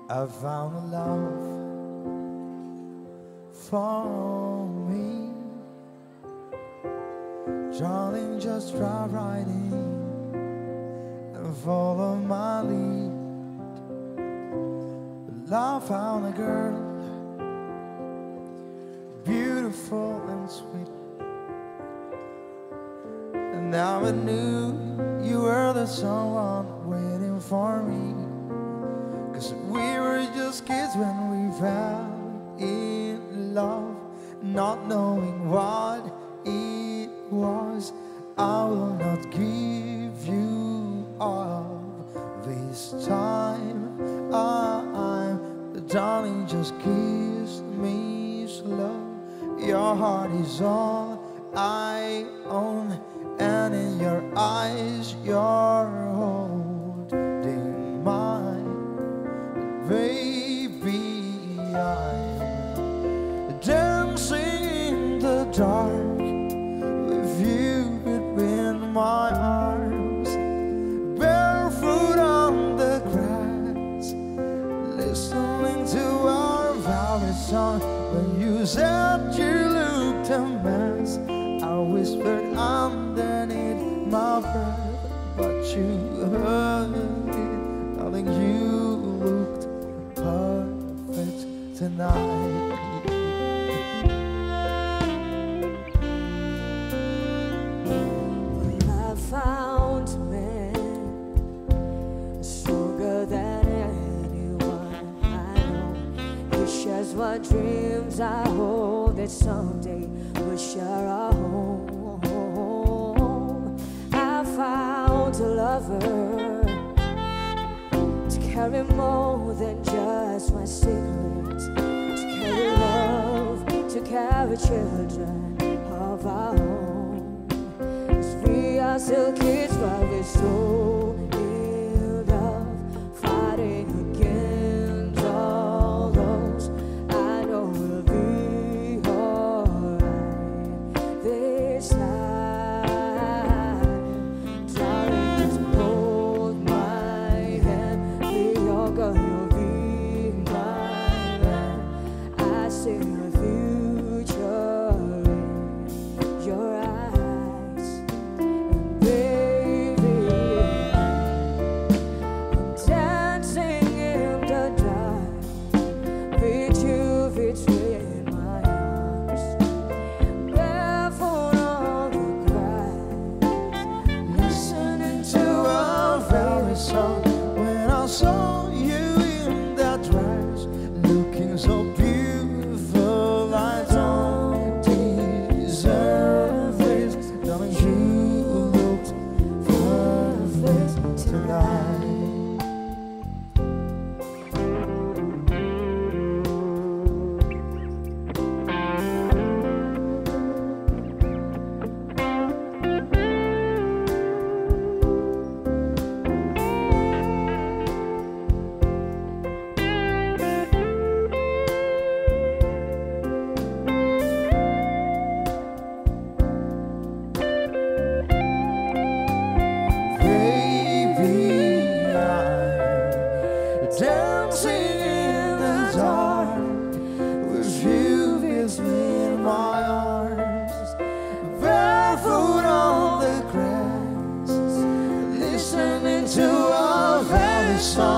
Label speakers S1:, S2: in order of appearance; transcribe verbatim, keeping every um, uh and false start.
S1: I found a love for me. Darling, just drive right in and follow my lead. Well, I found a girl, beautiful and sweet, and now I knew you were the someone waiting for me. Cause we were just kids when we fell in love, not knowing what it was. I will not give you all this time. I'm, darling, just kiss me slow. Your heart is all I own, and in your eyes you're holding mine. Baby, I'm dancing in the dark with you between my arms, barefoot on the grass, listening to our favorite song. When you said you looked a mess, I whispered underneath my breath, but you heard it. Darling, you looked perfect tonight.
S2: Well, I found a man stronger than anyone I know. He shares my dreams. I hope that someday we'll share our home. I found a lover to carry more than just my secrets, to carry love, to carry children of our own. 'Cause we are still kids, but we're so in love, fighting against all those. I know we'll be alright this time. Darling, just hold my hand, be your girl, you'll be my man. I see the future in your eyes, and baby, I'm dancing in the dark with you between my arms, barefoot on the grass,
S1: Listening to our very song. When I saw you in that dress, looking so beautiful, I don't deserve this. Darling, you looked perfect tonight. Baby, I'm dancing in the dark with you between my arms, barefoot on the grass, listening to our very song.